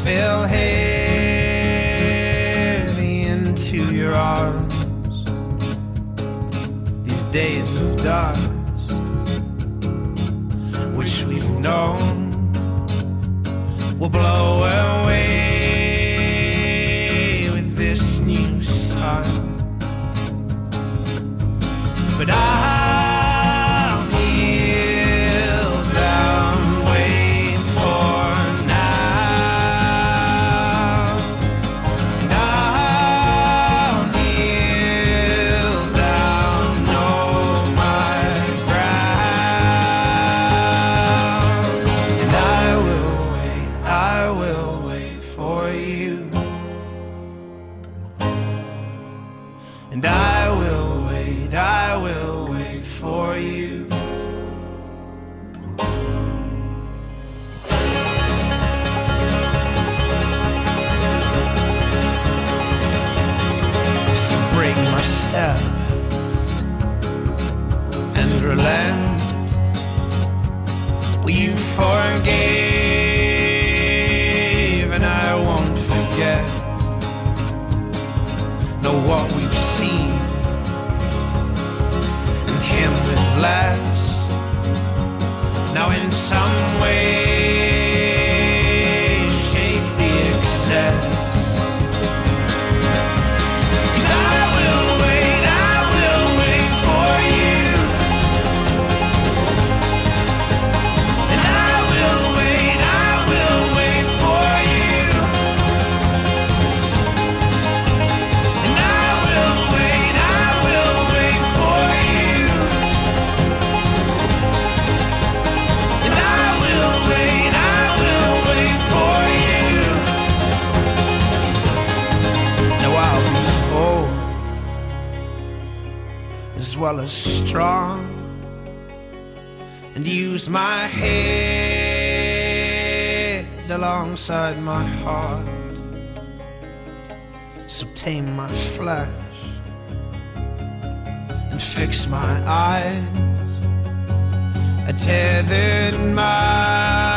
fell heavy into your arms. These days of dust, which we've known, will blow away with this new sun. But I'll kneel down, wait for now. And I'll kneel down, know my ground. And I will wait for you. And I will wait for you. So break my step and relent. Well, you forgave and I won't forget. Know what we've seen, and him with less. Now in some way, shake the excess. 'Cause I will wait for you. And I will wait for you. And I will wait for you. And I will wait for you. Now I'll be old as well as strong, and use my head alongside my heart. So tame my flesh and fix my eyes. I tethered my